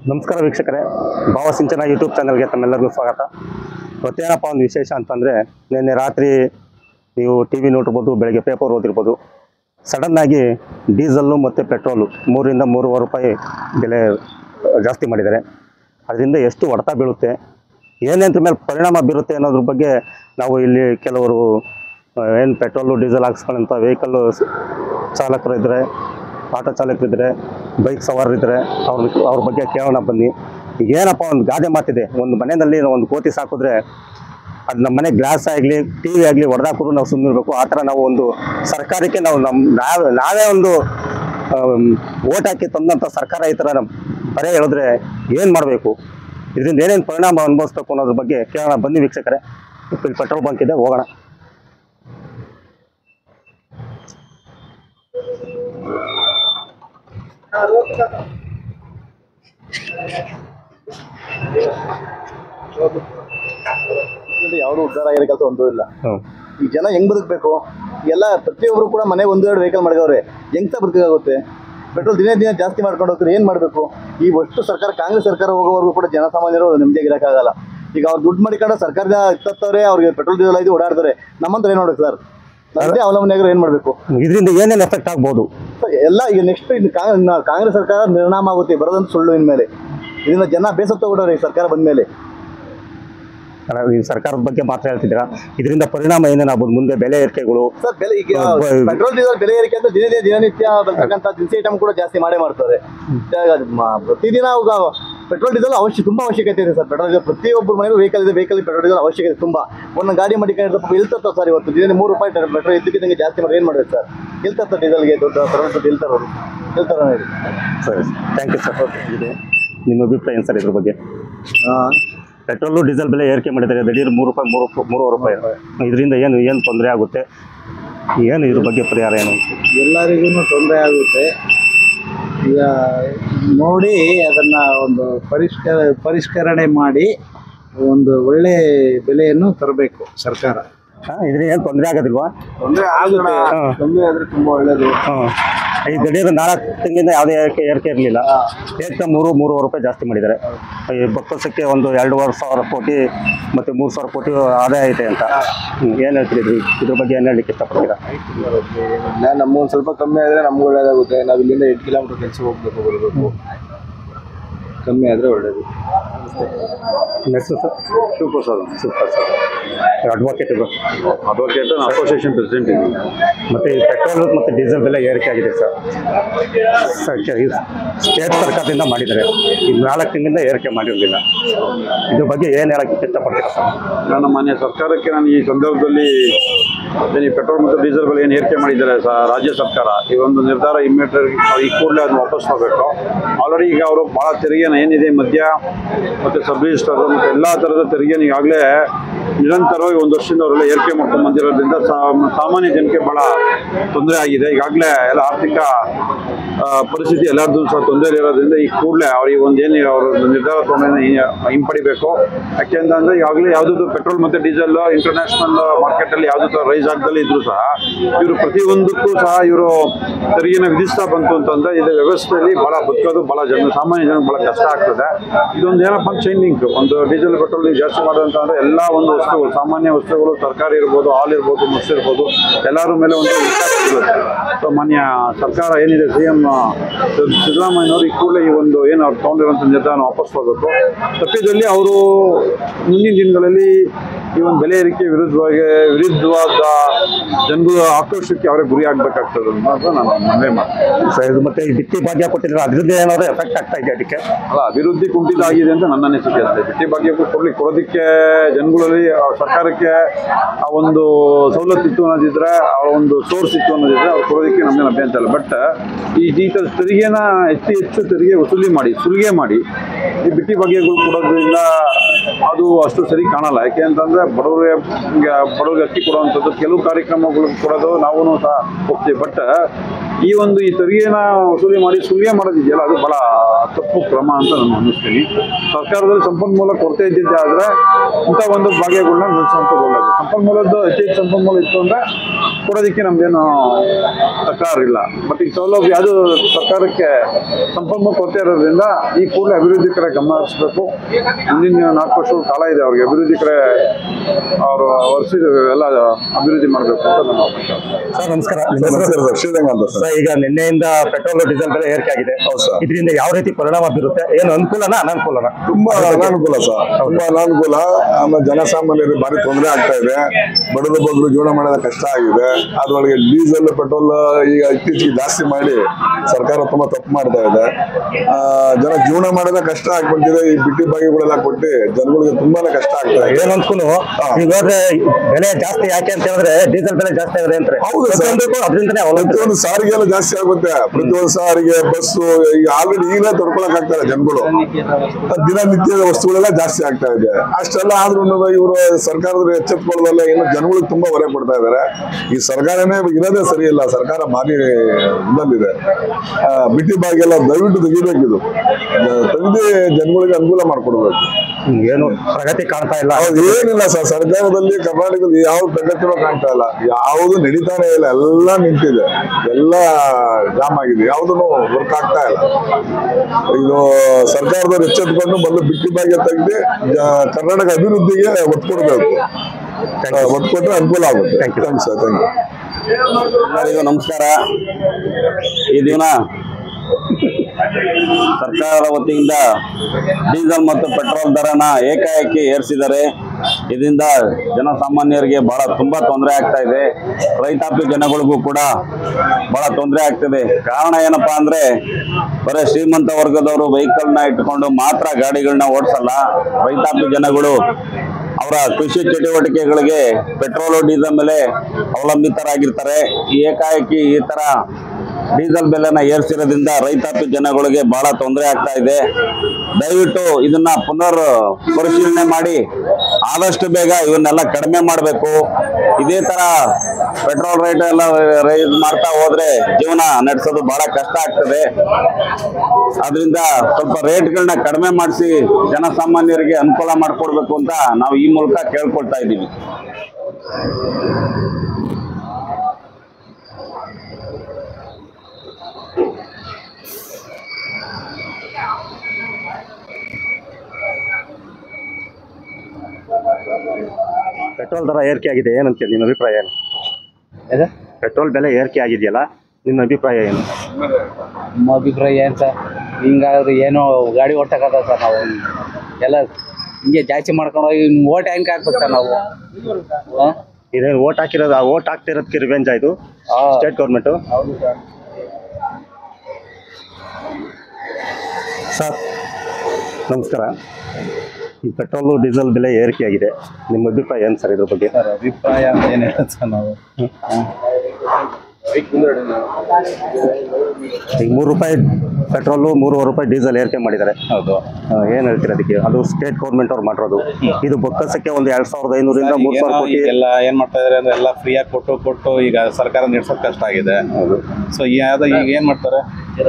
ನಮಸ್ಕಾರ ವೀಕ್ಷಕರೇ, ಭಾವಸಿಂಚನ ಯೂಟ್ಯೂಬ್ ಚಾನಲ್ಗೆ ತಮ್ಮೆಲ್ಲರಿಗೂ ಸ್ವಾಗತ. ಇವತ್ತೇನಪ್ಪ ಒಂದು ವಿಶೇಷ ಅಂತಂದರೆ, ನಿನ್ನೆ ರಾತ್ರಿ ನೀವು ಟಿ ವಿ ನೋಡಿರ್ಬೋದು, ಬೆಳಗ್ಗೆ ಪೇಪರ್ ಓದಿರ್ಬೋದು, ಸಡನ್ನಾಗಿ ಡೀಸಲ್ಲು ಮತ್ತು ಪೆಟ್ರೋಲು 3 ರಿಂದ 3.5 ರೂಪಾಯಿ ಬೆಲೆ ಜಾಸ್ತಿ ಮಾಡಿದ್ದಾರೆ. ಅದರಿಂದ ಎಷ್ಟು ಹೊಡೆತ ಬೀಳುತ್ತೆ, ಏನೇದ್ರ ಮೇಲೆ ಪರಿಣಾಮ ಬೀರುತ್ತೆ ಅನ್ನೋದ್ರ ಬಗ್ಗೆ ನಾವು ಇಲ್ಲಿ ಕೆಲವರು ಏನು ಪೆಟ್ರೋಲು ಡೀಸೆಲ್ ಹಾಕ್ಸ್ಕೊಳ್ಳೋಂಥ ವೆಹಿಕಲ್ಲು ಚಾಲಕರು ಇದ್ದರೆ, ಆಟೋ ಚಾಲಕರಿದ್ದರೆ, ಬೈಕ್ ಸವಾರರಿದ್ದರೆ ಅವ್ರ ಬಗ್ಗೆ ಕೇಳೋಣ ಬನ್ನಿ. ಈಗ ಏನಪ್ಪ ಒಂದು ಗಾದೆ ಮಾತಿದೆ, ಒಂದು ಮನೆಯಲ್ಲಿ ಒಂದು ಕೋತಿ ಸಾಕಿದ್ರೆ ಅದು ನಮ್ಮ ಮನೆ ಗ್ಲಾಸ್ ಆಗಲಿ ಟಿ ವಿ ಆಗಲಿ ಹೊಡೆದಾಕಿದ್ರು ನಾವು ಸುಮ್ಮನಿರಬೇಕು. ಆ ಥರ ನಾವು ಒಂದು ಸರ್ಕಾರಕ್ಕೆ ನಾವೇ ಒಂದು ಓಟ್ ಹಾಕಿ ತಂದಂಥ ಸರ್ಕಾರ ಈ ಥರ ಬರೇ ಹೇಳಿದ್ರೆ ಏನು ಮಾಡಬೇಕು, ಇದರಿಂದ ಏನೇನು ಪರಿಣಾಮ ಅನುಭವಿಸ್ಬೇಕು ಅನ್ನೋದ್ರ ಬಗ್ಗೆ ಕೇಳೋಣ ಬನ್ನಿ ವೀಕ್ಷಕರೇ. ಇಲ್ಲಿ ಪೆಟ್ರೋಲ್ ಬಂಕ್ ಇದೆ, ಹೋಗೋಣ. ಯಾರು ಉದ್ಧಾರ ಆಗಿರೋ ಕೆಲಸ ಒಂದೂ ಇಲ್ಲ. ಈ ಜನ ಹೆಂಗ್ ಬದುಕಬೇಕು, ಎಲ್ಲ ಪ್ರತಿಯೊಬ್ಬರು ಕೂಡ ಮನೆಗೆ 1-2 ವೆಹಿಕಲ್ ಮಾಡ್ಗವ್ರೆ, ಹೆಂಗ್ ಬದುಕಾಗುತ್ತೆ? ಪೆಟ್ರೋಲ್ ದಿನೇ ದಿನ ಜಾಸ್ತಿ ಮಾಡ್ಕೊಂಡು ಹೋಗ್ತಾರೆ, ಏನು ಮಾಡಬೇಕು? ಈ ಒಟ್ಟು ಸರ್ಕಾರ, ಕಾಂಗ್ರೆಸ್ ಸರ್ಕಾರ ಹೋಗೋವರೆಗೂ ಕೂಡ ಜನಸಾಮಾನ್ಯರು ನೆಮ್ಮದಿಯಾಗಿರೋಕ್ಕಾಗಲ್ಲ. ಈಗ ಅವ್ರು ದುಡ್ಡು ಮಾಡಿಕೊಂಡು ಸರ್ಕಾರದ ಇತ್ತವ್ರೆ, ಅವ್ರಿಗೆ ಪೆಟ್ರೋಲ್ ಡೀಸೆಲ್ ಐದು ಓಡಾಡ್ತಾರೆ. ನಮ್ಮಂತ ಏನು ಮಾಡ್ಬೇಕು ಸರ್? ನಮ್ಮದೇ ಅವಲಂಬನೆಯಾಗರು ಏನು ಮಾಡಬೇಕು? ಇದರಿಂದ ಏನೇನು ಎಫೆಕ್ಟ್ ಆಗ್ಬೋದು ಎಲ್ಲ ಈಗ ನೆಕ್ಸ್ಟ್ ಕಾಂಗ್ರೆಸ್ ಸರ್ಕಾರ ನಿರ್ನಾಮ ಆಗುತ್ತೆ, ಬರೋದಂತ ಸುಳ್ಳು. ಇನ್ಮೇಲೆ ಇದರಿಂದ ಜನ ಬೇಸತ್ತು ತಗೊಂಡವ್ರೆ ಈ ಸರ್ಕಾರ ಬಂದ್ಮೇಲೆ. ಈ ಸರ್ಕಾರದ ಬಗ್ಗೆ ಮಾತ್ರ ಹೇಳ್ತಿದ್ದೀರಾ, ಇದರಿಂದ ಪರಿಣಾಮ ಏನೇನಾಗ್ಬೋದು? ಮುಂದೆ ಬೆಲೆ ಏರಿಕೆಗಳು ಸರ್, ಬೆಲೆ ಈಗ ಪೆಟ್ರೋಲ್ ಡೀಸೆಲ್ ಬೆಲೆ ಏರಿಕೆ ಅಂತ ದಿನನಿತ್ಯ ಬರ್ತಕ್ಕಂಥ ದಿನಸಿ ಐಟಮ್ ಕೂಡ ಜಾಸ್ತಿ ಮಾಡ್ತಾರೆ. ಪ್ರತಿದಿನ ಪೆಟ್ರೋಲ್ ಡೀಸೆಲ್ ತುಂಬಾ ಅವಶ್ಯಕತೆ ಇದೆ ಸರ್. ಪೆಟ್ರೋಲ್ ಡೀಸೆಲ್ ಪ್ರತಿಯೊಬ್ಬರ ಮನೆಗೂ ವೆಹಿಕಲ್ ಇದೆ, ವೆಹಿಕಲ್ ಪೆಟ್ರೋಲ್ ಡೀಸೆಲ್ ಅವಶ್ಯಕತೆ ತುಂಬಾ. ಒಂದು ಗಾಡಿ ಮಾಡಿಕೊಂಡು ಇಲ್ತತ್ತ ಸರ್, ಇವತ್ತು ದಿನ 3 ರೂಪಾಯಿ ಪೆಟ್ರೋಲ್ ಇದ್ದಕ್ಕಿದ್ದಂಗೆ ಜಾಸ್ತಿ ಮಾಡಿ ಏನು ಮಾಡಬೇಕು ಸರ್? ಇಲ್ತತ್ತ ಡೀಸೆಲ್ಗೆ ದೊಡ್ಡ ಪೆಟ್ರೋಲ್ ದುಡ್ಡು ಇಲ್ತಾರ ಹೇಳಿ. ಸರಿ, ಥ್ಯಾಂಕ್ ಯು ಸರ್. ಓಕೆ, ನಿಮ್ಮ ಅಭಿಪ್ರಾಯ ಏನು ಸರ್ ಇದ್ರ ಬಗ್ಗೆ? ಪೆಟ್ರೋಲು ಡೀಸೆಲ್ ಬೆಲೆ ಏರಿಕೆ ಮಾಡಿದ್ದಾರೆ, ದಿಢೀರ್ 3.5 ರೂಪಾಯಿ. ಇದರಿಂದ ಏನು ತೊಂದರೆ ಆಗುತ್ತೆ, ಏನು ಇದ್ರ ಬಗ್ಗೆ ಪರಿಹಾರ ಏನು? ಎಲ್ಲರಿಗೂ ತೊಂದರೆ ಆಗುತ್ತೆ. ಈಗ ನೋಡಿ ಅದನ್ನು ಒಂದು ಪರಿಷ್ಕರಣೆ ಮಾಡಿ ಒಂದು ಒಳ್ಳೆ ಬೆಲೆಯನ್ನು ತರಬೇಕು ಸರ್ಕಾರ. ಇದರಿಂದ ಏನು ತೊಂದರೆ ಆಗೋದಿಲ್ವಾ? ತೊಂದರೆ ಆಗುತ್ತೆ, ತೊಂದರೆ ಆದರೆ ತುಂಬ ಒಳ್ಳೆಯದು. ಈ ದಿಢೀರ್ 4 ತಿಂಗಳಿಂದ ಯಾವುದೇ ಏರಿಕೆ ಇರಲಿಲ್ಲ, ಏಕ 3.5 ರೂಪಾಯಿ ಜಾಸ್ತಿ ಮಾಡಿದ್ದಾರೆ. ಈ ಬೊಕ್ಕಸಕ್ಕೆ ಒಂದು 2,500 ಕೋಟಿ ಮತ್ತು 3,000 ಕೋಟಿ ಆದಾಯ ಐತೆ ಅಂತ ಏನು ಹೇಳ್ತಿದ್ರಿ? ಇದ್ರ ಬಗ್ಗೆ ಏನು ಹೇಳಲಿಕ್ಕೆ ಇಷ್ಟಪಡ್ತೀರಾ? ನಮ್ಗೊಂದು ಸ್ವಲ್ಪ ಕಮ್ಮಿ ಆದರೆ ನಮ್ಗೆ ಒಳ್ಳೇದಾಗುತ್ತೆ. ನಾವು ಇಲ್ಲಿಂದ 8 ಕಿಲೋಮೀಟರ್ ಕೆಲಸ ಹೋಗ್ಬೇಕು, ಬರಬೇಕು. ಕಮ್ಮಿ ಆದರೆ ಒಳ್ಳೆಯದು. Next sir, super sir. Advocate association president ಇದ್ದೀನಿ. ಮತ್ತು ಈ ಪೆಟ್ರೋಲ್ ಮತ್ತು ಡೀಸೆಲ್ ಬೆಲೆ ಏರಿಕೆ ಆಗಿದೆ ಸರ್. ಸ್ಟೇಟ್ ಸರ್ಕಾರದಿಂದ ಮಾಡಿದ್ದಾರೆ, ಈ 4 ತಿಂಗಳಿಂದ ಏರಿಕೆ ಮಾಡಿರಲಿಲ್ಲ. ಇದ್ರ ಬಗ್ಗೆ ಏನು ಹೇಳಕ್ಕೆ ಇಷ್ಟಪಡ್ತೀರಾ ಸರ್? ನನ್ನ ಮಾನ್ಯ ಸರ್ಕಾರಕ್ಕೆ ನಾನು ಈ ಸಂದರ್ಭದಲ್ಲಿ ಈ ಪೆಟ್ರೋಲ್ ಮತ್ತು ಡೀಸೆಲ್ ಬೆಲೆ ಏನು ಏರಿಕೆ ಮಾಡಿದ್ದಾರೆ ರಾಜ್ಯ ಸರ್ಕಾರ, ಈ ಒಂದು ನಿರ್ಧಾರ ಇಮ್ಮಿಡಿಯೇಟ್ ಈ ಕೂಡಲೇ ಅದನ್ನು ವಾಪಸ್ ಮಾಡಬೇಕು. ಆಲ್ರೆಡಿ ಈಗ ಅವರು ಭಾಳ ತೆರಿಗೆನ ಏನಿದೆ, ಮದ್ಯ ಮತ್ತು ಸಬ್ ರಿಜಿಸ್ಟರ್ ಮತ್ತು ಎಲ್ಲ ಥರದ ತೆರಿಗೆನ ಈಗಾಗಲೇ ನಿರಂತರವಾಗಿ 1 ವರ್ಷದಿಂದ ಅವರೆಲ್ಲ ಏರಿಕೆ ಮಾಡ್ಕೊಂಡು ಬಂದಿರೋದ್ರಿಂದ ಸಾಮಾನ್ಯ ಜನಕ್ಕೆ ಭಾಳ ತೊಂದರೆ ಆಗಿದೆ. ಈಗಾಗಲೇ ಎಲ್ಲ ಆರ್ಥಿಕ ಪರಿಸ್ಥಿತಿ ಎಲ್ಲರದ್ದು ಸಹ ತೊಂದರೆ ಇರೋದ್ರಿಂದ ಈ ಕೂಡಲೇ ಅವ್ರಿಗೆ ಏನು ಅವರು ನಿರ್ಧಾರ ತೊಗೊಂಡು ಹಿಂಪಡಿಬೇಕು. ಯಾಕೆಂತಂದರೆ ಈಗಾಗಲೇ ಯಾವುದಾದ್ರು ಪೆಟ್ರೋಲ್ ಮತ್ತು ಡೀಸೆಲ್ ಇಂಟರ್ನ್ಯಾಷನಲ್ ಮಾರ್ಕೆಟಲ್ಲಿ ಯಾವುದೇ ಥರ ರೈಸ್ ಆಗದಲ್ಲೇ ಇದ್ರೂ ಸಹ ಇವರು ಪ್ರತಿಯೊಂದಕ್ಕೂ ಸಹ ಇವರು ತೆರಿಗೆನ ವಿಧಿಸ್ತಾ ಬಂತು ಅಂತಂದರೆ ಇದು ವ್ಯವಸ್ಥೆಯಲ್ಲಿ ಭಾಳ ಬದುಕೋದು ಭಾಳ ಸಾಮಾನ್ಯ ಜನಕ್ಕೆ ಭಾಳ ಕಷ್ಟ ಆಗ್ತದೆ. ಇದೊಂದು ಏನಪ್ಪ ಚೈನ್ ಲಿಂಕ್, ಒಂದು ಡೀಸೆಲ್ ಪೆಟ್ರೋಲ್ ಜಾಸ್ತಿ ಮಾಡೋದಂತಂದರೆ ಎಲ್ಲ ಒಂದು ವಸ್ತುಗಳು, ಸಾಮಾನ್ಯ ವಸ್ತುಗಳು, ತರಕಾರಿ ಇರ್ಬೋದು, ಹಾಲು ಇರ್ಬೋದು, ಮೊಸರು ಇರ್ಬೋದು, ಎಲ್ಲರ ಮೇಲೆ ಒಂದು ಇರುತ್ತೆ. ಸೊ ಮಾನ್ಯ ಸರ್ಕಾರ ಏನಿದೆ, CM ಸಿದ್ದರಾಮಯ್ಯನವರು ಈ ಕೂಡಲೇ ಈ ಒಂದು ಏನು ಅವ್ರು ತೊಗೊಂಡಿರೋಂಥ ನಿರ್ಧಾರ ವಾಪಸ್ ಹೋಗಬೇಕು. ತಪ್ಪಿದಲ್ಲಿ ಅವರು ಮುಂದಿನ ದಿನಗಳಲ್ಲಿ ಈ ಒಂದು ಬೆಲೆ ಏರಿಕೆ ವಿರುದ್ಧವಾದ ಜನಗಳ ಆಕ್ರೋಶಕ್ಕೆ ಅವರೇ ಗುರಿ ಆಗಬೇಕಾಗ್ತದೆ ಅಂತ ನಾನು ಮನವಿ ಮಾಡ್ತೀನಿ ಸರ್. ಇದು ಮತ್ತೆ ಈ ಬಿತ್ತಿ ಭಾಗ್ಯ ಕೊಟ್ಟಿದ್ರೆ ಅದರಿಂದ ಏನಾದರೂ ಎಫೆಕ್ಟ್ ಆಗ್ತಾ ಇದೆ ಅದಕ್ಕೆ? ಅಲ್ಲ, ಅಭಿವೃದ್ಧಿ ಕುಂಠಿತ ಆಗಿದೆ ಅಂತ ನನ್ನ ಅನಿಸಿಕೆ ಅಷ್ಟೇ. ಬಿಟ್ಟಿ ಭಾಗ್ಯ ಕೊಡೋದಕ್ಕೆ ಜನಗಳಲ್ಲಿ ಸರ್ಕಾರಕ್ಕೆ ಆ ಒಂದು ಸವಲತ್ತು ಇತ್ತು ಅನ್ನೋದಿದ್ರೆ, ಆ ಒಂದು ಸೋರ್ಸ್ ಇತ್ತು ಅನ್ನೋದಿದ್ರೆ ಅವ್ರು ಕೊಡೋದಕ್ಕೆ ನಮ್ಮೇನು ಅಭ್ಯಂತರ ಇಲ್ಲ. ಬಟ್ ಈ ತೆರಿಗೆನ ಹೆಚ್ಚು ತೆರಿಗೆ ಸುಲಿಗೆ ಮಾಡಿ ಈ ಬಿಟ್ಟಿ ಭಾಗ್ಯಗಳು ಕೊಡೋದ್ರಿಂದ ಅದು ಅಷ್ಟು ಸರಿ ಕಾಣಲ್ಲ. ಯಾಕೆ ಅಂತಂದರೆ ಬಡವರಿಗೆ ಅಕ್ಕಿ ಕೊಡುವಂಥದ್ದು, ಕೆಲವು ಕಾರ್ಯಕ್ರಮಗಳು ಕೊಡೋದು ನಾವು ಸಹ ಹೋಗ್ತೀವಿ. ಬಟ್ ಈ ತೆರಿಗೆನ ವಸೂಲಿ ಮಾಡಿ ಸುಲಿಗೆ ಮಾಡೋದಿದೆಯಲ್ಲ, ಅದು ಭಾಳ ತಪ್ಪು ಕ್ರಮ ಅಂತ ನಾನು ಅನ್ನಿಸ್ತೀನಿ. ಸರ್ಕಾರದಲ್ಲಿ ಸಂಪನ್ಮೂಲ ಕೊರತೆ ಇದ್ದಿದ್ದೆ ಆದರೆ ಇಂಥ ಒಂದು ಭಾಗ್ಯಗಳನ್ನ ನಿಲ್ಲಿಸುವಂಥದ್ದು ಒಳ್ಳೆಯದು. ಸಂಪನ್ಮೂಲದ್ದು ಹೆಚ್ಚು ಸಂಪನ್ಮೂಲ ಇತ್ತು ಅಂದರೆ ಕೊಡೋದಕ್ಕೆ ನಮ್ದೇನು ತಕರಾರಿಲ್ಲ. ಬಟ್ ಈ ಸೌಲಭ್ಯ ಅದು ಸರ್ಕಾರಕ್ಕೆ ಸಂಪನ್ಮೂಲ ಕೊರತೆ ಇರೋದ್ರಿಂದ ಈ ಕೂಡಲೇ ಅಭಿವೃದ್ಧಿ ಕಡೆ ಗಮನ ಹರಿಸಬೇಕು. ಮುಂದಿನ 4 ವರ್ಷದ ಕಾಲ ಇದೆ ಅವ್ರಿಗೆ ಅಭಿವೃದ್ಧಿ ಕಡೆ ಅವರು ಎಲ್ಲ ಅಭಿವೃದ್ಧಿ ಮಾಡಬೇಕು ಅಂತ ನನ್ನ ಅಭಿಪ್ರಾಯ. ಸರ್ ನಮಸ್ಕಾರ. ಶ್ರೀರಂಗ ಅಂತ ಸರ್. ಈಗ ನಿನ್ನೆಯಿಂದ ಪೆಟ್ರೋಲ್ ಡೀಸೆಲ್ ಬೆಲೆ ಏರಿಕೆ ಆಗಿದೆ. ಇದರಿಂದ ಯಾವ ರೀತಿ ಪರಿಣಾಮ ಬೀರುತ್ತೆ? ಏನು ಅನುಕೂಲನಾ ಅನಾನುಕೂಲನಾ? ತುಂಬಾ ಅನಾನುಕೂಲ ಸರ್, ತುಂಬಾ ಅನಾನುಕೂಲ. ಆಮೇಲೆ ಜನಸಾಮಾನ್ಯರಿಗೆ ಭಾರಿ ತೊಂದರೆ ಆಗ್ತಾ ಇದೆ. ಬಡವರು ಬಗ್ಗರು ಜೀವನ ಮಾಡೋದ ಕಷ್ಟ ಆಗಿದೆ. ಅದ್ರೊಳಗೆ ಡೀಸೆಲ್ ಪೆಟ್ರೋಲ್ ಈಗ ಇತ್ತೀಚೆಗೆ ಜಾಸ್ತಿ ಮಾಡಿ ಸರ್ಕಾರ ತುಂಬಾ ತಪ್ಪು ಮಾಡ್ತಾ ಇದೆ. ಜನ ಜೀವನ ಮಾಡೋದ ಕಷ್ಟ ಆಗ್ಬಿಟ್ಟಿದೆ. ಈ ಬಿಟ್ಟಿ ಬಾಗಿಗಳೆಲ್ಲ ಕೊಟ್ಟು ಜನಗಳಿಗೆ ತುಂಬಾನೇ ಕಷ್ಟ ಆಗ್ತಾ ಇದೆ. ಏನಂದ್ಕೂ ಈಗ ಬೆಲೆ ಜಾಸ್ತಿ ಯಾಕೆ ಅಂತ ಹೇಳಿದ್ರೆ ಡೀಸೆಲ್ ಬೆಲೆ ಜಾಸ್ತಿ ಆಗಿದೆ ಅಂತ. ಹೌದು ಸರ್, ಅದರಿಂದನೇ ಪ್ರತಿಯೊಂದು ಸಾರಿಗೆ ಎಲ್ಲ ಜಾಸ್ತಿ ಆಗುತ್ತೆ. ಪ್ರತಿಯೊಂದು ಸಾರಿಗೆ, ಬಸ್ಸು ಈಗ ಆಲ್ರೆಡಿ ಈಗಲೇ ತೊಡ್ಕೊಳಕ್ ಆಗ್ತಾರೆ ಜನಗಳು. ದಿನನಿತ್ಯದ ವಸ್ತುಗಳೆಲ್ಲ ಜಾಸ್ತಿ ಆಗ್ತಾ ಇದೆ. ಅಷ್ಟೆಲ್ಲ ಆದ್ರೂ ಇವರು ಸರ್ಕಾರದ ಎಚ್ಚೆತ್ಕೊಳ್ಳೋದಲ್ಲ, ಇನ್ನು ಜನಗಳಿಗೆ ತುಂಬಾ ಹೊರೆ ಕೊಡ್ತಾ ಇದ್ದಾರೆ. ಈ ಸರ್ಕಾರನೇ ಇರೋದೇ ಸರಿ ಇಲ್ಲ. ಸರ್ಕಾರ ಭಾರಿ ಇಲ್ಲಲ್ಲಿದೆ. ಬಿಟ್ಟಿ ಬಾಗಿಗೆಲ್ಲ ದಯವಿಟ್ಟು ತೆಗಿಬೇಕಿದು, ತೆಗೆದು ಜನಗಳಿಗೆ ಅನುಕೂಲ ಮಾಡ್ಕೊಡ್ಬೇಕು. ಏನು ಪ್ರಗತಿ ಕಾಣ್ತಾ ಇಲ್ಲ. ಏನಿಲ್ಲ ಸರ್, ಸರ್ಕಾರದಲ್ಲಿ ಕರ್ನಾಟಕದಲ್ಲಿ ಯಾವ ಪ್ರಗತಿನೂ ಕಾಣ್ತಾ ಇಲ್ಲ. ಯಾವುದು ನಡೀತಾನೆ ಇಲ್ಲ, ಎಲ್ಲ ನಿಂತಿದೆ, ಎಲ್ಲ ಜಾಮ್ ಆಗಿದೆ, ಯಾವುದನ್ನು ವರ್ಕ್ ಆಗ್ತಾ ಇಲ್ಲ. ಇದು ಸರ್ಕಾರದವ್ರು ಎಚ್ಚೆತ್ಕೊಂಡು ಮೊದಲು ಬಿಟ್ಟಿ ಬಾಗಿಗೆ ತೆಗೆದು ಕರ್ನಾಟಕ ಅಭಿವೃದ್ಧಿಗೆ ಒತ್ತು ಕೊಡಬೇಕು. ಒತ್ತು ಕೊಟ್ಟರೆ ಅನುಕೂಲ ಆಗುತ್ತೆ. Thanks sir, thank you. ಎಲ್ಲರಿಗೂ ನಮಸ್ಕಾರ. ಈ ದಿನ ಸರ್ಕಾರದ ವತಿಯಿಂದ ಡೀಸೆಲ್ ಮತ್ತು ಪೆಟ್ರೋಲ್ ದರನ ಏಕಾಏಕಿ ಏರಿಸಿದ್ದಾರೆ. ಇದರಿಂದ ಜನಸಾಮಾನ್ಯರಿಗೆ ತುಂಬಾ ತೊಂದರೆ ಆಗ್ತಾ ಇದೆ. ರೈತಾಪಿ ಜನಗಳಿಗೂ ಕೂಡ ಬಹಳ ತೊಂದರೆ ಆಗ್ತಿದೆ. ಕಾರಣ ಏನಪ್ಪಾ ಅಂದ್ರೆ ಬರೀ ಶ್ರೀಮಂತ ವರ್ಗದವರು ವೆಹಿಕಲ್ನ ಇಟ್ಕೊಂಡು ಮಾತ್ರ ಗಾಡಿಗಳನ್ನ ಓಡಿಸಲ್ಲ. ರೈತಾಪಿ ಜನಗಳು ಅವರ ಕೃಷಿ ಚಟುವಟಿಕೆಗಳಿಗೆ ಪೆಟ್ರೋಲು ಡೀಸೆಲ್ ಮೇಲೆ ಅವಲಂಬಿತರಾಗಿರ್ತಾರೆ. ಏಕಾಏಕಿ ಈ ತರ ಡೀಸೆಲ್ ಬೆಲೆನ ಏರಿಸಿರೋದ್ರಿಂದ ರೈತಾಪಿ ಜನಗಳಿಗೆ ಬಹಳ ತೊಂದರೆ ಆಗ್ತಾ ಇದೆ. ದಯವಿಟ್ಟು ಇದನ್ನ ಪುನರ್ ಪರಿಶೀಲನೆ ಮಾಡಿ ಆದಷ್ಟು ಬೇಗ ಇವನ್ನೆಲ್ಲ ಕಡಿಮೆ ಮಾಡಬೇಕು. ಇದೇ ತರ ಪೆಟ್ರೋಲ್ ರೇಟ್ ಎಲ್ಲ ರೈಸ್ ಮಾಡ್ತಾ ಹೋದ್ರೆ ಜೀವನ ನಡೆಸೋದು ಬಹಳ ಕಷ್ಟ ಆಗ್ತದೆ. ಅದರಿಂದ ಸ್ವಲ್ಪ ರೇಟ್ಗಳನ್ನ ಕಡಿಮೆ ಮಾಡಿಸಿ ಜನಸಾಮಾನ್ಯರಿಗೆ ಅನುಕೂಲ ಮಾಡಿಕೊಡ್ಬೇಕು ಅಂತ ನಾವು ಈ ಮೂಲಕ ಕೇಳ್ಕೊಳ್ತಾ ಇದ್ದೀವಿ. ಪೆಟ್ರೋಲ್ ದರ ಏರಿಕೆ ಆಗಿದೆ, ಏನಂತ ನಿನ್ನ ಅಭಿಪ್ರಾಯ ಏನು? ಪೆಟ್ರೋಲ್ ಬೆಲೆ ಏರಿಕೆ ಆಗಿದೆಯಲ್ಲ, ನಿನ್ನ ಅಭಿಪ್ರಾಯ ಏನು? ನಮ್ಮ ಅಭಿಪ್ರಾಯ ಏನು ಸರ್, ಹಿಂಗಾದ್ರೆ ಏನೋ ಗಾಡಿ ಓಡ್ತಕ್ಕದ ಸರ್. ನಾವು ಎಲ್ಲ ಹಿಂಗೆ ಜಾಸ್ತಿ ಮಾಡ್ಕೊಂಡು ಹೋಗಿ ಓಟ್ ಹೆಂಗೆ ಹಾಕ್ಬೇಕು ಸರ್ ನಾವು? ಇದೇನು ಓಟ್ ಹಾಕ್ತಿರೋದಕ್ಕೆ ರಿವೆಂಜ್ ಆಯಿತು ಸ್ಟೇಟ್ ಗೌರ್ಮೆಂಟು. ಹೌದು ಸರ್. ಸರ್ ನಮಸ್ಕಾರ. ಈ ಪೆಟ್ರೋಲು ಡೀಸೆಲ್ ಬೆಲೆ ಏರಿಕೆ ಆಗಿದೆ, ನಿಮ್ಮ ಅಭಿಪ್ರಾಯ ಏನು ಸರ್ ಇದ್ರ ಬಗ್ಗೆ? ಸರ್ ಅಭಿಪ್ರಾಯ ಏನಿಲ್ಲ ಸರ್, ನಾವು ಈಗ 3 ರೂಪಾಯಿ ಪೆಟ್ರೋಲು 3 ರೂಪಾಯಿ ಡೀಸೆಲ್ ಏರಿಕೆ ಮಾಡಿದ್ದಾರೆ. ಹೌದು. ಏನು ಹೇಳ್ತೀರಾ ಅದಕ್ಕೆ? ಅದು ಸ್ಟೇಟ್ ಗೌರ್ಮೆಂಟ್ ಅವ್ರು ಮಾಡಿರೋದು. ಇದು ಬೊಕ್ಕಸಕ್ಕೆ ಒಂದು 2500ರಿಂದ 3000 ಕೋಟಿ ಎಲ್ಲ ಏನ್ ಮಾಡ್ತಾ ಇದಾರೆ ಅಂದ್ರೆ ಎಲ್ಲ ಫ್ರೀಯಾಗಿ ಕೊಟ್ಟು ಈಗ ಸರ್ಕಾರ ನಡೆಸೋದು ಕಷ್ಟ ಆಗಿದೆ. ಸೊ ಈಗ ಏನ್ ಮಾಡ್ತಾರೆ,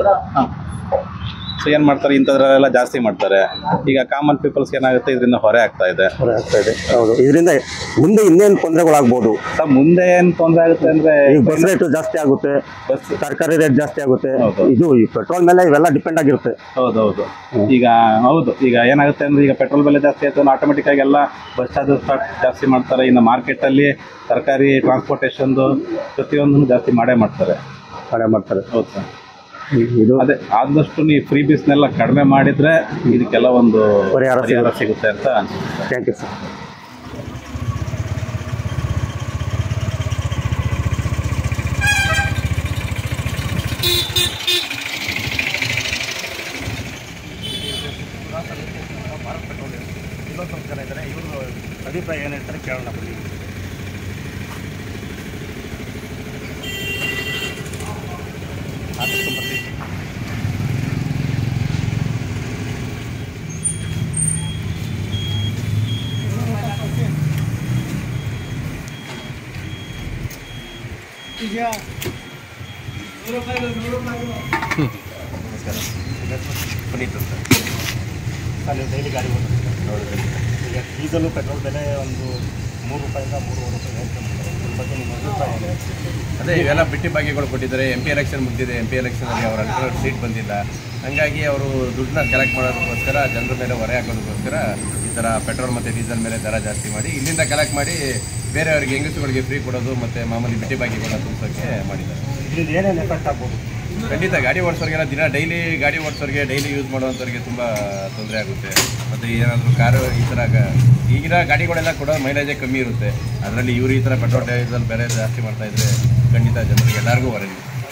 ಸೊ ಏನ್ ಮಾಡ್ತಾರೆ, ಇಂಥದ್ರೆಲ್ಲ ಜಾಸ್ತಿ ಮಾಡ್ತಾರೆ. ಈಗ ಕಾಮನ್ ಪೀಪಲ್ಸ್ ಏನಾಗುತ್ತೆ, ಇದರಿಂದ ಹೊರೆ ಆಗ್ತಾ ಇದೆ. ಹೌದು. ಇದರಿಂದ ಮುಂದೆ ಇನ್ನೇನು ತೊಂದರೆಗಳಾಗ್ಬೋದು? ಮುಂದೆ ಏನ್ ತೊಂದರೆ ಆಗುತ್ತೆ ಅಂದ್ರೆ ಈಗ ಬಸ್ ರೇಟ್ ಜಾಸ್ತಿ ಆಗುತ್ತೆ, ತರಕಾರಿ ರೇಟ್ ಜಾಸ್ತಿ ಆಗುತ್ತೆ. ಇದು ಈ ಪೆಟ್ರೋಲ್ ಮೇಲೆ ಇವೆಲ್ಲ ಡಿಪೆಂಡ್ ಆಗಿರುತ್ತೆ. ಹೌದೌದು. ಈಗ ಏನಾಗುತ್ತೆ ಅಂದ್ರೆ ಈಗ ಪೆಟ್ರೋಲ್ ಬೆಲೆ ಜಾಸ್ತಿ ಆಯ್ತು, ಆಟೋಮೆಟಿಕ್ ಆಗಿ ಎಲ್ಲ ಬಸ್ ಚಾರ್ಜಸ್ ಜಾಸ್ತಿ ಮಾಡ್ತಾರೆ. ಇನ್ನು ಮಾರ್ಕೆಟ್ ಅಲ್ಲಿ ತರಕಾರಿ ಟ್ರಾನ್ಸ್ಪೋರ್ಟೇಷನ್ ಪ್ರತಿಯೊಂದನ್ನು ಜಾಸ್ತಿ ಮಾಡೇ ಮಾಡ್ತಾರೆ. ಹೌದು ಸರ್. ಇದು ಅದೇ ಆದಷ್ಟು ನೀವು ಫ್ರೀ ಬೀಸ್ನೆಲ್ಲ ಕಡಿಮೆ ಮಾಡಿದ್ರೆ ಇದಕ್ಕೆಲ್ಲ ಒಂದು ಪರಿಹಾರ ಸಿಗುತ್ತೆ ಅಂತ ಅನ್ಸುತ್ತೆ. Thank you sir. ಇವರು ಅಭಿಪ್ರಾಯ ಏನು ಹೇಳ್ತಾರೆ ಕೇಳೋಣ ಬನ್ನಿ. ಪುನೀತ್ ಸರ್, ನೀವು ಡೈಲಿ ಗಾಡಿ ಓಡಿಸ್ತೀರಾ? ಈಗ ಡೀಸೆಲು ಪೆಟ್ರೋಲ್ ಬೆಲೆ ಒಂದು 3 ರೂಪಾಯಿಂದ 3.5 ರೂಪಾಯಿ ಏರಿಕೆ ಮಾಡ್ತಾರೆ. ಬಗ್ಗೆ ನಿಮ್ಮ ಅಭಿಪ್ರಾಯ ಏನು? ಅದೇ ಇವೆಲ್ಲ ಬಿಟ್ಟಿ ಭಾಗ್ಯಗಳು ಕೊಟ್ಟಿದ್ದಾರೆ. MP ಎಲೆಕ್ಷನ್ ಮುಗಿದಿದೆ. MP ಎಲೆಕ್ಷನಲ್ಲಿ ಅವರ ಅಲ್ಟ್ರೇಟ್ ಸೀಟ್ ಬಂದಿಲ್ಲ. ಹಾಗಾಗಿ ಅವರು ದುಡ್ಡನ್ನ ಕಲೆಕ್ಟ್ ಮಾಡೋದಕ್ಕೋಸ್ಕರ ಜನರ ಮೇಲೆ ಹೊರೆ ಹಾಕೋದಕ್ಕೋಸ್ಕರ ಈ ಥರ ಪೆಟ್ರೋಲ್ ಮತ್ತು ಡೀಸೆಲ್ ಮೇಲೆ ದರ ಜಾಸ್ತಿ ಮಾಡಿ ಇಲ್ಲಿಂದ ಕಲೆಕ್ಟ್ ಮಾಡಿ ಬೇರೆಯವರಿಗೆ ಹೆಂಗಸುಗಳಿಗೆ ಫ್ರೀ ಕೊಡೋದು ಮತ್ತು ಮಾಮೂಲಿ ಬಿಟ್ಟಿ ಭಾಗ್ಯಗಳನ್ನ ತುಂಬಿಸೋಕ್ಕೆ ಮಾಡಿದ್ದಾರೆ. ಇದರಿಂದ ಏನೇನು ಎಫೆಕ್ಟ್ ಆಗ್ಬೋದು? ಖಂಡಿತ ಗಾಡಿ ಓಡಿಸೋರಿಗೆಲ್ಲ ದಿನ ಡೈಲಿ ಗಾಡಿ ಓಡಿಸೋರಿಗೆ ಡೈಲಿ ಯೂಸ್ ಮಾಡೋವಂಥವ್ರಿಗೆ ತುಂಬ ತೊಂದರೆ ಆಗುತ್ತೆ. ಮತ್ತು ಏನಾದರೂ ಕಾರು ಈ ಥರ ಈಗಿನ ಗಾಡಿಗಳೆಲ್ಲ ಕೂಡ ಮೈಲೇಜೇ ಕಮ್ಮಿ ಇರುತ್ತೆ. ಅದರಲ್ಲಿ ಇವರು ಈ ಥರ ಪೆಟ್ರೋಲ್ ಡೀಸೆಲ್ ಬೆಲೆ ಜಾಸ್ತಿ ಮಾಡ್ತಾಯಿದ್ರೆ ಖಂಡಿತ ಜನರಿಗೆ ಎಲ್ಲರಿಗೂ ಹೊರಗೆ.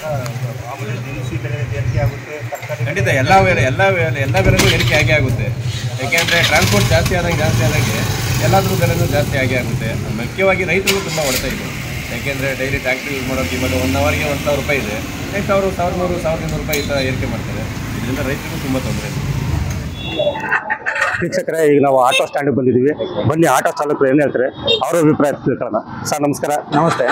ಖಂಡಿತ ಎಲ್ಲ ಬೆಲೆನೂ ಏರಿಕೆ ಆಗೇ ಆಗುತ್ತೆ. ಯಾಕೆಂದರೆ ಟ್ರಾನ್ಸ್ಪೋರ್ಟ್ ಜಾಸ್ತಿ ಆದಂಗೆ ಎಲ್ಲಾದ್ರೂ ಬೆಲೆನೂ ಜಾಸ್ತಿ ಆಗೇ ಆಗುತ್ತೆ. ಮುಖ್ಯವಾಗಿ ರೈತರಿಗೂ ತುಂಬ ಹೊಡ್ತಾ ಇದೆ. ಯಾಕೆಂದರೆ ಡೈಲಿ ಟ್ಯಾಕ್ಟ್ರಿ ಯೂಸ್ ಮಾಡೋದು ಇವಾಗ 1 ಅವರ್ಗೆ 1,000 ರೂಪಾಯಿ ಇದೆ. ನೆಕ್ಸ್ಟ್ ಅವರು 1,100, 1,200 ರೂಪಾಯಿ ಈ ಥರ ಏರಿಕೆ ಮಾಡ್ತಾರೆ. ಇದರಿಂದ ರೈತರಿಗೂ ತುಂಬ ತೊಂದರೆ ಇದೆ. ವೀಕ್ಷಕರೇ, ಈಗ ನಾವು ಆಟೋ ಸ್ಟ್ಯಾಂಡಿಗೆ ಬಂದಿದ್ದೀವಿ. ಬನ್ನಿ ಆಟೋ ಚಾಲಕರು ಏನು ಹೇಳ್ತಾರೆ ಅವರ ಅಭಿಪ್ರಾಯ ತಿಳ್ಕೊಳ್ಳೋಣ. ಸರ್ ನಮಸ್ಕಾರ. ನಮಸ್ತೆ.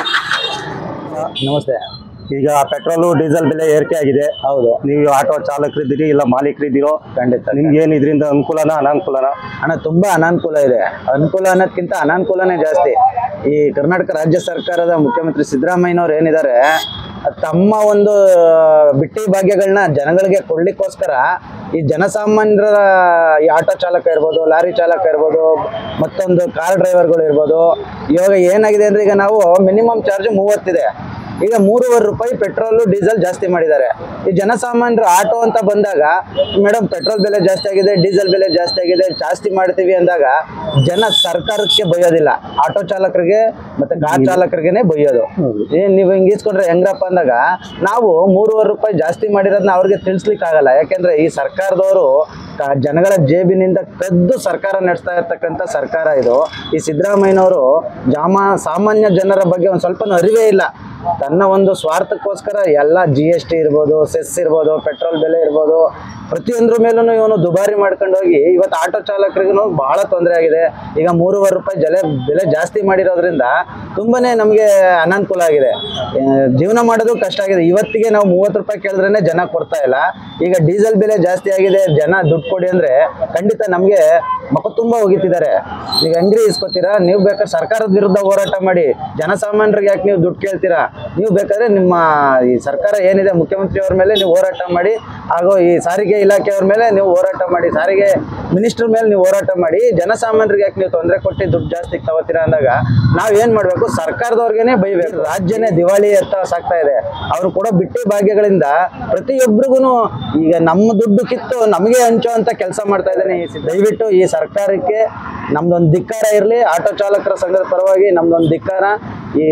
ಈಗ ಪೆಟ್ರೋಲು ಡೀಸೆಲ್ ಬೆಲೆ ಏರಿಕೆ ಆಗಿದೆ. ಹೌದು. ನೀವು ಆಟೋ ಚಾಲಕರಿದ್ದೀರಿ ಇಲ್ಲ ಮಾಲೀಕರಿದ್ದೀರೋ? ಖಂಡಿತ. ನಿಮ್ಗೆ ಏನು ಇದರಿಂದ ಅನುಕೂಲನಾ ಅನಾನುಕೂಲನಾ? ಅಣ್ಣ ತುಂಬಾ ಅನಾನುಕೂಲ ಇದೆ. ಅನುಕೂಲ ಅನ್ನೋದಕ್ಕಿಂತ ಅನಾನುಕೂಲನೇ ಜಾಸ್ತಿ. ಈ ಕರ್ನಾಟಕ ರಾಜ್ಯ ಸರ್ಕಾರದ ಮುಖ್ಯಮಂತ್ರಿ ಸಿದ್ದರಾಮಯ್ಯನವ್ರು ಏನಿದ್ದಾರೆ, ತಮ್ಮ ಒಂದು ಬಿಟ್ಟಿ ಭಾಗ್ಯಗಳನ್ನ ಜನಗಳಿಗೆ ಕೊಡ್ಲಿಕ್ಕೋಸ್ಕರ ಈ ಜನಸಾಮಾನ್ಯರ ಈ ಆಟೋ ಚಾಲಕ ಇರ್ಬೋದು, ಲಾರಿ ಚಾಲಕ ಇರ್ಬೋದು, ಮತ್ತೊಂದು ಕಾರ್ ಡ್ರೈವರ್ಗಳು ಇರ್ಬೋದು. ಇವಾಗ ಏನಾಗಿದೆ ಅಂದ್ರೆ, ಈಗ ನಾವು ಮಿನಿಮಮ್ ಚಾರ್ಜ್ 30 ಇದೆ. ಈಗ 3.5 ರೂಪಾಯಿ ಪೆಟ್ರೋಲು ಡೀಸೆಲ್ ಜಾಸ್ತಿ ಮಾಡಿದ್ದಾರೆ. ಈ ಜನಸಾಮಾನ್ಯರು ಆಟೋ ಅಂತ ಬಂದಾಗ, ಮೇಡಮ್ ಪೆಟ್ರೋಲ್ ಬೆಲೆ ಜಾಸ್ತಿ ಆಗಿದೆ, ಡೀಸೆಲ್ ಬೆಲೆ ಜಾಸ್ತಿ ಆಗಿದೆ, ಜಾಸ್ತಿ ಮಾಡ್ತೀವಿ ಅಂದಾಗ ಜನ ಸರ್ಕಾರಕ್ಕೆ ಬೈಯೋದಿಲ್ಲ, ಆಟೋ ಚಾಲಕರಿಗೆ ಮತ್ತೆ ಕಾರ್ ಚಾಲಕರಿಗೆನೆ ಬೈಯೋದು. ನೀವು ಹಿಂಗೆ ಇಸ್ಕೊಂಡ್ರೆ ಹೆಂಗ್ರಪ್ಪ ಅಂದಾಗ, ನಾವು 3.5 ರೂಪಾಯಿ ಜಾಸ್ತಿ ಮಾಡಿರೋದನ್ನ ಅವ್ರಿಗೆ ತಿಳಿಸ್ಲಿಕ್ಕೆ ಆಗಲ್ಲ. ಯಾಕೆಂದ್ರೆ ಈ ಸರ್ಕಾರದವರು ಜನಗಳ ಜೇಬಿನಿಂದ ಕದ್ದು ಸರ್ಕಾರ ನಡೆಸ್ತಾ ಇರ್ತಕ್ಕಂಥ ಸರ್ಕಾರ ಇದು. ಈ ಸಿದ್ದರಾಮಯ್ಯನವರು ಸಾಮಾನ್ಯ ಜನರ ಬಗ್ಗೆ ಒಂದು ಸ್ವಲ್ಪ ಅರಿವೇ ಇಲ್ಲ. ತನ್ನ ಒಂದು ಸ್ವಾರ್ಥಕ್ಕೋಸ್ಕರ ಎಲ್ಲ GST ಇರ್ಬೋದು, ಸೆಸ್ ಇರ್ಬೋದು, ಪೆಟ್ರೋಲ್ ಬೆಲೆ ಇರ್ಬೋದು, ಪ್ರತಿಯೊಂದ್ರ ಮೇಲೂ ಇವನು ದುಬಾರಿ ಮಾಡ್ಕೊಂಡು ಹೋಗಿ ಇವತ್ತು ಆಟೋ ಚಾಲಕರಿಗೂ ಬಹಳ ತೊಂದರೆ ಆಗಿದೆ. ಈಗ 3.5 ರೂಪಾಯಿ ಬೆಲೆ ಜಾಸ್ತಿ ಮಾಡಿರೋದ್ರಿಂದ ತುಂಬಾನೇ ನಮಗೆ ಅನಾನುಕೂಲ ಆಗಿದೆ. ಜೀವನ ಮಾಡೋದು ಕಷ್ಟ ಆಗಿದೆ. ಇವತ್ತಿಗೆ ನಾವು 30 ರೂಪಾಯಿ ಕೇಳಿದ್ರೇನೆ ಜನ ಕೊಡ್ತಾ ಇಲ್ಲ. ಈಗ ಡೀಸೆಲ್ ಬೆಲೆ ಜಾಸ್ತಿ ಆಗಿದೆ, ಜನ ದುಡ್ಡು ಕೊಡಿ ಅಂದ್ರೆ ಖಂಡಿತ ನಮಗೆ ಮಕ್ಕ ತುಂಬಾ ಹೋಗಿತ್ತಿದ್ದಾರೆ. ಈಗ ಅಂಗಡಿ ಇಸ್ಕೊತೀರಾ? ನೀವು ಬೇಕಾದ್ರೆ ಸರ್ಕಾರದ ವಿರುದ್ಧ ಹೋರಾಟ ಮಾಡಿ. ಜನಸಾಮಾನ್ಯರಿಗೆ ಯಾಕೆ ನೀವು ದುಡ್ಡು ಕೇಳ್ತೀರಾ? ನೀವು ಬೇಕಾದ್ರೆ ನಿಮ್ಮ ಈ ಸರ್ಕಾರ ಏನಿದೆ ಮುಖ್ಯಮಂತ್ರಿ ಅವ್ರ ಮೇಲೆ ನೀವು ಹೋರಾಟ ಮಾಡಿ, ಹಾಗೂ ಈ ಸಾರಿಗೆ ಇಲಾಖೆಯವ್ರ ಮೇಲೆ ನೀವು ಹೋರಾಟ ಮಾಡಿ, ಸಾರಿಗೆ ಮಿನಿಸ್ಟರ್ ಮೇಲೆ ನೀವು ಹೋರಾಟ ಮಾಡಿ. ಜನಸಾಮಾನ್ಯರಿಗೆ ಯಾಕೆ ನೀವು ತೊಂದರೆ ಕೊಟ್ಟು ದುಡ್ಡು ಜಾಸ್ತಿ ತಗೋತೀರಾ ಅಂದಾಗ ನಾವೇನ್ ಮಾಡ್ಬೇಕು? ಸರ್ಕಾರದವ್ರಿಗೇನೆ ಬೈಬೇಕು. ರಾಜ್ಯನೇ ದಿವಾಳಿ ಎತ್ತ ಸಾಕ್ತಾ ಇದೆ. ಅವರು ಕೂಡ ಬಿಟ್ಟಿ ಭಾಗ್ಯಗಳಿಂದ ಪ್ರತಿಯೊಬ್ಬರಿಗೂ ಈಗ ನಮ್ಮ ದುಡ್ಡು ಕಿತ್ತು ನಮಗೆ ಹಂಚೋ ಅಂತ ಕೆಲಸ ಮಾಡ್ತಾ ಇದ್ದಾನೆ. ದಯವಿಟ್ಟು ಈ ಸರ್ಕಾರಕ್ಕೆ ನಮ್ದೊಂದು ಧಿಕ್ಕಾರ ಇರಲಿ. ಆಟೋ ಚಾಲಕರ ಸಂಘದ ಪರವಾಗಿ ನಮ್ದೊಂದು ಧಿಕ್ಕಾರ. ಈ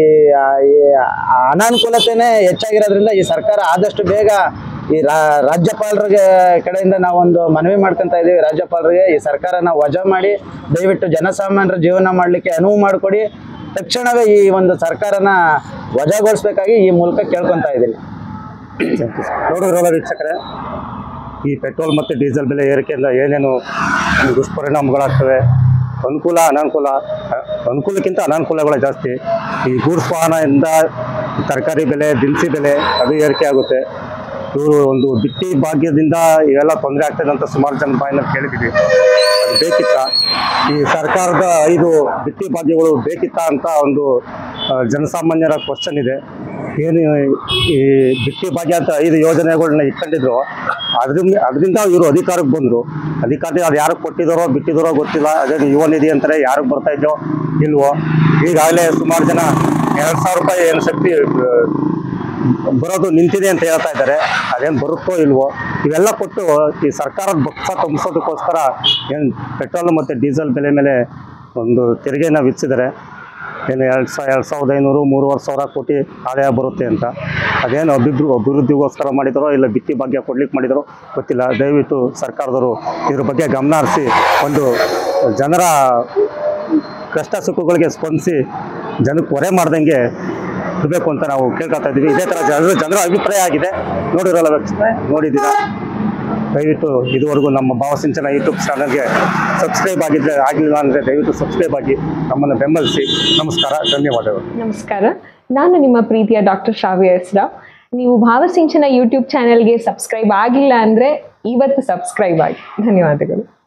ಅನಾನುಕೂಲತೆನೇ ಹೆಚ್ಚಾಗಿರೋದ್ರಿಂದ ಈ ಸರ್ಕಾರ ಆದಷ್ಟು ಬೇಗ ಈ ರಾಜ್ಯಪಾಲರಿಗೆ ಕಡೆಯಿಂದ ನಾವೊಂದು ಮನವಿ ಮಾಡ್ಕೊಂತ ಇದೀವಿ. ರಾಜ್ಯಪಾಲರಿಗೆ ಈ ಸರ್ಕಾರನ ವಜಾ ಮಾಡಿ ದಯವಿಟ್ಟು ಜನಸಾಮಾನ್ಯರ ಜೀವನ ಮಾಡಲಿಕ್ಕೆ ಅನುವು ಮಾಡಿಕೊಡಿ. ತಕ್ಷಣವೇ ಈ ಒಂದು ಸರ್ಕಾರನ ವಜಾಗೊಳಿಸಬೇಕಾಗಿ ಈ ಮೂಲಕ ಕೇಳ್ಕೊತಾ ಇದ್ದೀನಿ. ನೋಡಿದ್ರಲ್ಲ ವೀಕ್ಷಕರೇ, ಈ ಪೆಟ್ರೋಲ್ ಮತ್ತು ಡೀಸೆಲ್ ಬೆಲೆ ಏರಿಕೆಯಿಂದ ಏನೇನು ದುಷ್ಪರಿಣಾಮಗಳಾಗ್ತವೆ, ಅನುಕೂಲ ಅನಾನುಕೂಲ. ಅನುಕೂಲಕ್ಕಿಂತ ಅನಾನುಕೂಲಗಳೇ ಜಾಸ್ತಿ. ಈ ಗೂಡ್ಸ್ ವಾಹನದಿಂದ ತರಕಾರಿ ಬೆಲೆ, ದಿನಸಿ ಬೆಲೆ ಅದು ಏರಿಕೆ ಆಗುತ್ತೆ. ಇವರು ಒಂದು ಬಿಟ್ಟಿ ಭಾಗ್ಯದಿಂದ ಇವೆಲ್ಲ ತೊಂದರೆ ಆಗ್ತದೆ ಅಂತ ಸುಮಾರು ಜನ ಬಾಯಿನಲ್ಲಿ ಕೇಳಿದ್ದೀವಿ. ಅದು ಬೇಕಿತ್ತಾ? ಈ ಸರ್ಕಾರದ 5 ಬಿಟ್ಟಿ ಭಾಗ್ಯಗಳು ಬೇಕಿತ್ತಾ ಅಂತ ಒಂದು ಜನಸಾಮಾನ್ಯರ ಕ್ವಶನ್ ಇದೆ. ಏನು ಈ ಬಿಟ್ಟಿ ಭಾಗ್ಯ ಅಂತ 5 ಯೋಜನೆಗಳನ್ನ ಇಟ್ಕೊಂಡಿದ್ರು, ಅದರಿಂದ ಇವರು ಅಧಿಕಾರಕ್ಕೆ ಬಂದರು. ಅಧಿಕಾರದಲ್ಲಿ ಅದು ಯಾರಿಗೆ ಕೊಟ್ಟಿದ್ದಾರೋ ಬಿಟ್ಟಿದ್ದಾರೋ ಗೊತ್ತಿಲ್ಲ. ಅದೇ ಯುವ ನಿಧಿ ಅಂತಾರೆ, ಯಾರಿಗೆ ಬರ್ತಾ ಇದೆಯೋ ಇಲ್ವೋ. ಈಗಾಗಲೇ ಸುಮಾರು ಜನ 2,000 ರೂಪಾಯಿ ಏನು ಶಕ್ತಿ ಬರೋದು ನಿಂತಿದೆ ಅಂತ ಹೇಳ್ತಾ ಇದ್ದಾರೆ. ಅದೇನು ಬರುತ್ತೋ ಇಲ್ವೋ, ಇವೆಲ್ಲ ಕೊಟ್ಟು ಈ ಸರ್ಕಾರದ ಬೊಕ್ಕ ತುಂಬಿಸೋದಕ್ಕೋಸ್ಕರ ಏನು ಪೆಟ್ರೋಲ್ ಮತ್ತು ಡೀಸೆಲ್ ಬೆಲೆ ಮೇಲೆ ಒಂದು ತೆರಿಗೆನ ವಿಧಿಸಿದ್ದಾರೆ. ಏನು 2,500, 3,500 ಕೋಟಿ ಆದಾಯ ಬರುತ್ತೆ ಅಂತ. ಅದೇನು ಅಭಿವೃದ್ಧಿಗೋಸ್ಕರ ಮಾಡಿದಾರೋ ಇಲ್ಲ ಬಿಟ್ಟಿ ಭಾಗ್ಯ ಕೊಡ್ಲಿಕ್ಕೆ ಮಾಡಿದಾರೋ ಗೊತ್ತಿಲ್ಲ. ದಯವಿಟ್ಟು ಸರ್ಕಾರದವರು ಇದ್ರ ಬಗ್ಗೆ ಗಮನ ಹರಿಸಿ ಒಂದು ಜನರ ಕಷ್ಟ ಸುಖಗಳಿಗೆ ಸ್ಪಂದಿಸಿ ಜನಕ್ಕೆ ಹೊರೆ ಮಾಡ್ದಂಗೆ ಇರಬೇಕು ಅಂತ ನಾವು ಕೇಳ್ಕೊತಾ ಇದ್ದೀವಿ. ಇದೇ ಥರ ಜನರ ಅಭಿಪ್ರಾಯ ಆಗಿದೆ. ನೋಡಿರಲ್ಲ ನೋಡಿದ್ದೀರಾ? ದಯವಿಟ್ಟು ಇದುವರೆಗೂ ನಮ್ಮ ಭಾವಸಿಂಚನ ಯೂಟ್ಯೂಬ್ ಚಾನಲ್ಗೆ ಸಬ್ಸ್ಕ್ರೈಬ್ ಆಗಿಲ್ಲ ಅಂದರೆ ದಯವಿಟ್ಟು ಸಬ್ಸ್ಕ್ರೈಬ್ ಆಗಿ ನಮ್ಮನ್ನು ಬೆಂಬಲಿಸಿ. ನಮಸ್ಕಾರ, ಧನ್ಯವಾದಗಳು. ನಮಸ್ಕಾರ, ನಾನು ನಿಮ್ಮ ಪ್ರೀತಿಯ ಡಾಕ್ಟರ್ ಶ್ರಾವ್ಯ ಎಸ್ ರಾವ್. ನೀವು ಭಾವಸಿಂಚನ ಯೂಟ್ಯೂಬ್ ಚಾನೆಲ್ಗೆ ಸಬ್ಸ್ಕ್ರೈಬ್ ಆಗಿಲ್ಲ ಅಂದರೆ ಇವತ್ತು ಸಬ್ಸ್ಕ್ರೈಬ್ ಆಗಿ. ಧನ್ಯವಾದಗಳು.